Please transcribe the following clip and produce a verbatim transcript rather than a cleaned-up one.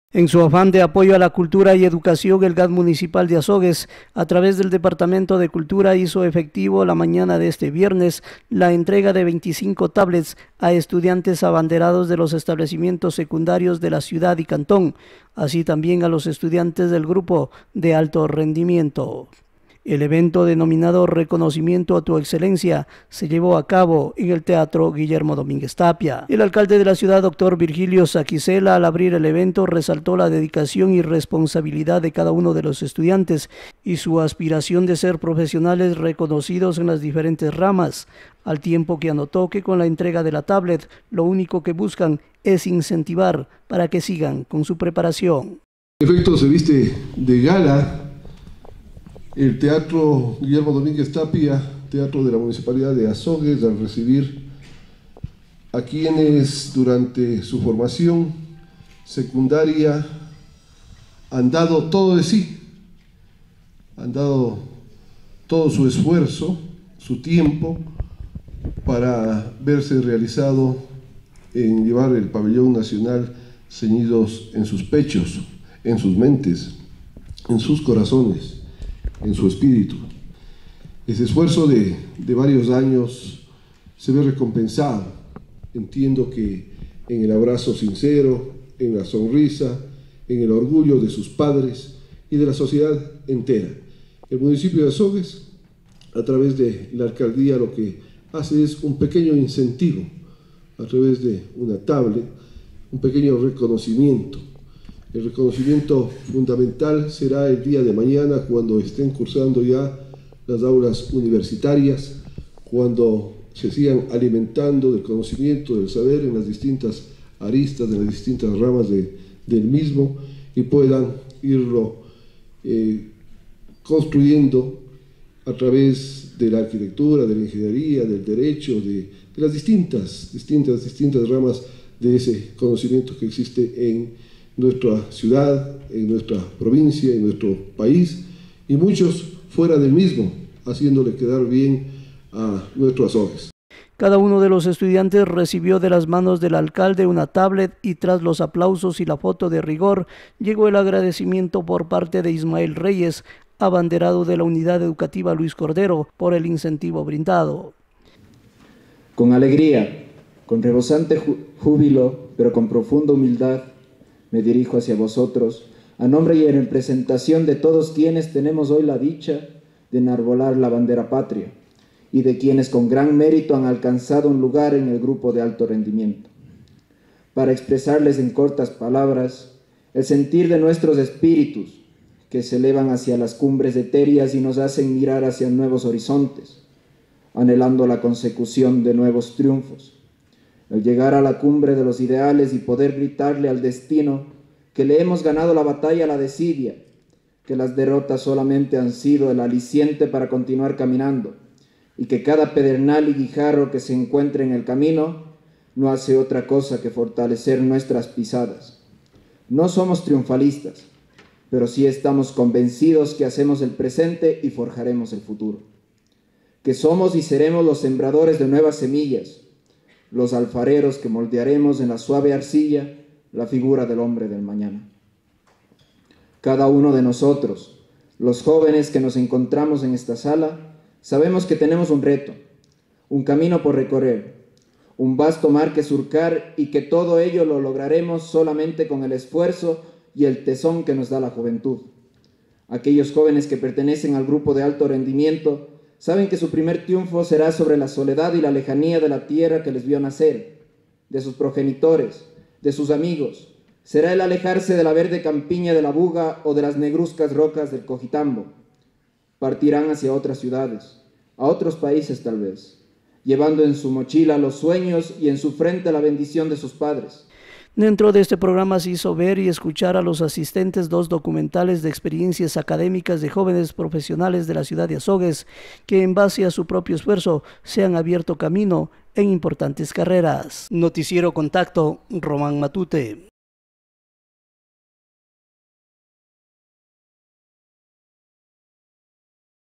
En su afán de apoyo a la cultura y educación, el G A D municipal de Azogues, a través del Departamento de Cultura, hizo efectivo la mañana de este viernes la entrega de veinticinco tablets a estudiantes abanderados de los establecimientos secundarios de la ciudad y cantón, así también a los estudiantes del grupo de alto rendimiento. El evento denominado Reconocimiento a tu Excelencia se llevó a cabo en el Teatro Guillermo Domínguez Tapia. El alcalde de la ciudad, doctor Virgilio Saquicela, al abrir el evento resaltó la dedicación y responsabilidad de cada uno de los estudiantes y su aspiración de ser profesionales reconocidos en las diferentes ramas, al tiempo que anotó que con la entrega de la tablet lo único que buscan es incentivar para que sigan con su preparación. En efecto, se viste de gala el Teatro Guillermo Domínguez Tapia, teatro de la Municipalidad de Azogues, al recibir a quienes durante su formación secundaria han dado todo de sí, han dado todo su esfuerzo, su tiempo, para verse realizado en llevar el pabellón nacional ceñidos en sus pechos, en sus mentes, en sus corazones, en su espíritu. Ese esfuerzo de, de varios años se ve recompensado. Entiendo que en el abrazo sincero, en la sonrisa, en el orgullo de sus padres y de la sociedad entera. El municipio de Azogues, a través de la alcaldía, lo que hace es un pequeño incentivo, a través de una tablet, un pequeño reconocimiento. El reconocimiento fundamental será el día de mañana, cuando estén cursando ya las aulas universitarias, cuando se sigan alimentando del conocimiento, del saber en las distintas aristas, en las distintas ramas de, del mismo, y puedan irlo eh, construyendo a través de la arquitectura, de la ingeniería, del derecho, de, de las distintas, distintas, distintas ramas de ese conocimiento que existe en nuestra ciudad, en nuestra provincia, en nuestro país, y muchos fuera del mismo, haciéndole quedar bien a nuestros Azogues. Cada uno de los estudiantes recibió de las manos del alcalde una tablet y tras los aplausos y la foto de rigor, llegó el agradecimiento por parte de Ismael Reyes, abanderado de la Unidad Educativa Luis Cordero, por el incentivo brindado. Con alegría, con rebosante júbilo, pero con profunda humildad, me dirijo hacia vosotros, a nombre y en representación de todos quienes tenemos hoy la dicha de enarbolar la bandera patria y de quienes con gran mérito han alcanzado un lugar en el grupo de alto rendimiento, para expresarles en cortas palabras el sentir de nuestros espíritus que se elevan hacia las cumbres etéreas y nos hacen mirar hacia nuevos horizontes, anhelando la consecución de nuevos triunfos. Al llegar a la cumbre de los ideales y poder gritarle al destino que le hemos ganado la batalla a la desidia, que las derrotas solamente han sido el aliciente para continuar caminando, y que cada pedernal y guijarro que se encuentre en el camino no hace otra cosa que fortalecer nuestras pisadas. No somos triunfalistas, pero sí estamos convencidos que hacemos el presente y forjaremos el futuro, que somos y seremos los sembradores de nuevas semillas, los alfareros que moldearemos en la suave arcilla la figura del hombre del mañana. Cada uno de nosotros, los jóvenes que nos encontramos en esta sala, sabemos que tenemos un reto, un camino por recorrer, un vasto mar que surcar, y que todo ello lo lograremos solamente con el esfuerzo y el tesón que nos da la juventud. Aquellos jóvenes que pertenecen al grupo de alto rendimiento saben que su primer triunfo será sobre la soledad y la lejanía de la tierra que les vio nacer, de sus progenitores, de sus amigos. Será el alejarse de la verde campiña de la Buga o de las negruzcas rocas del Cojitambo. Partirán hacia otras ciudades, a otros países tal vez, llevando en su mochila los sueños y en su frente la bendición de sus padres. Dentro de este programa se hizo ver y escuchar a los asistentes dos documentales de experiencias académicas de jóvenes profesionales de la ciudad de Azogues que en base a su propio esfuerzo se han abierto camino en importantes carreras. Noticiero Contacto, Román Matute.